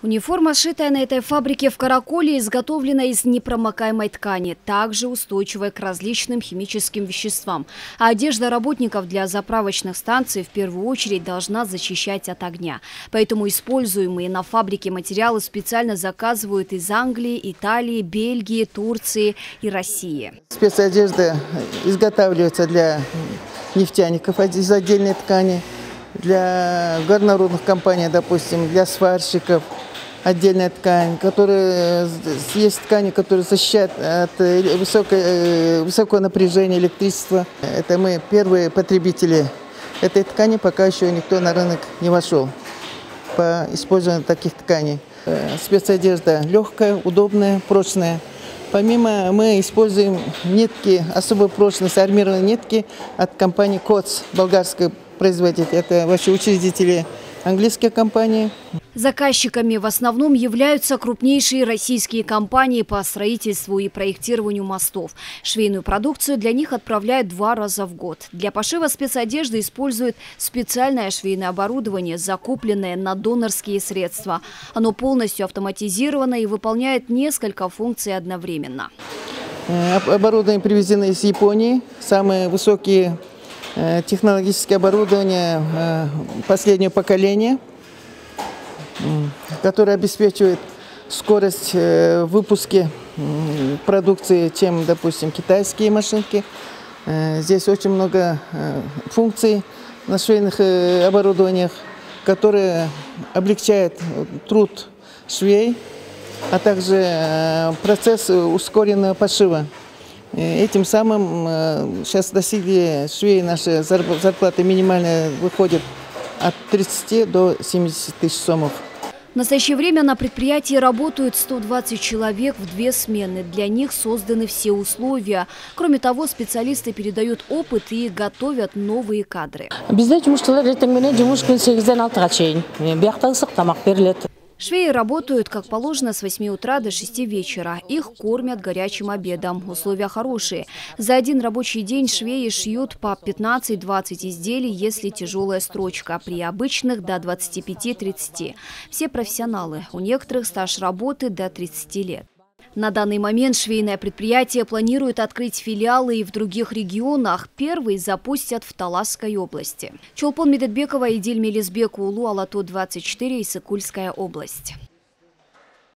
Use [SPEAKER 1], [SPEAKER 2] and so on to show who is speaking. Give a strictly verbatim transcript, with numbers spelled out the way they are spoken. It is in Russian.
[SPEAKER 1] Униформа, сшитая на этой фабрике в Караколе, изготовлена из непромокаемой ткани, также устойчивой к различным химическим веществам. А одежда работников для заправочных станций в первую очередь должна защищать от огня. Поэтому используемые на фабрике материалы специально заказывают из Англии, Италии, Бельгии, Турции и России.
[SPEAKER 2] Спецодежда изготавливается для нефтяников из отдельной ткани, для горнорудных компаний, допустим, для сварщиков. Отдельная ткань, которая, есть ткани, которые защищают от высокой, высокого напряжения электричества. Это мы первые потребители этой ткани, пока еще никто на рынок не вошел по использованию таких тканей. Спецодежда легкая, удобная, прочная. Помимо мы используем нитки особой прочности, армированные нитки от компании КОЦ, болгарской производитель. Это вообще учредители английские компании.
[SPEAKER 1] Заказчиками в основном являются крупнейшие российские компании по строительству и проектированию мостов. Швейную продукцию для них отправляют два раза в год. Для пошива спецодежды используют специальное швейное оборудование, закупленное на донорские средства. Оно полностью автоматизировано и выполняет несколько функций одновременно.
[SPEAKER 2] Оборудование привезено из Японии. Самые высокие технологическое оборудование последнего поколения, которое обеспечивает скорость выпуска продукции, чем, допустим, китайские машинки. Здесь очень много функций на швейных оборудованиях, которые облегчают труд швей, а также процесс ускоренного пошива. Этим самым сейчас достигли швеи, наши зарплаты минимальные выходят от тридцати до семидесяти тысяч сомов.
[SPEAKER 1] В настоящее время на предприятии работают сто двадцать человек в две смены. Для них созданы все условия. Кроме того, специалисты передают опыт и готовят новые кадры. Швеи работают, как положено, с восьми утра до шести вечера. Их кормят горячим обедом. Условия хорошие. За один рабочий день швеи шьют по пятнадцать-двадцать изделий, если тяжелая строчка. При обычных до двадцати пяти-тридцати. Все профессионалы. У некоторых стаж работы до тридцати лет. На данный момент швейное предприятие планирует открыть филиалы и в других регионах. Первый запустят в Таласской области. Чолпон Медетбекова, Идиль Мелизбек, Улу, Алату, двадцать четыре, Иссык-Кульская область.